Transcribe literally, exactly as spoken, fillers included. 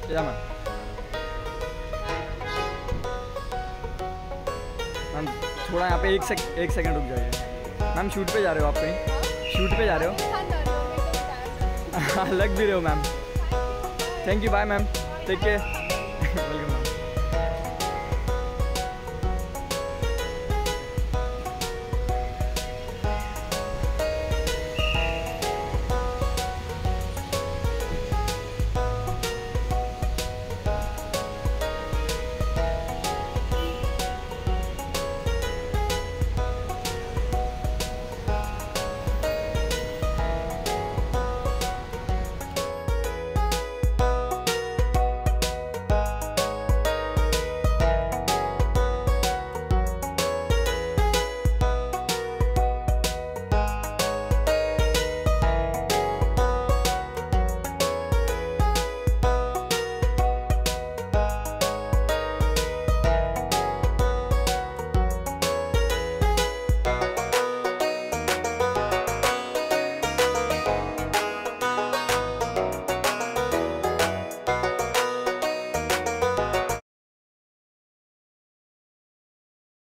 या ma'am. Ma'am थोड़ा यहाँ पे एक सेक एक सेकंड रुक जाइए। मैम शूट पे जा रहे हो आप कहीं? शूट पे जा रहे हो? लग भी रहे हो ma'am. Thank you, bye ma'am, take care.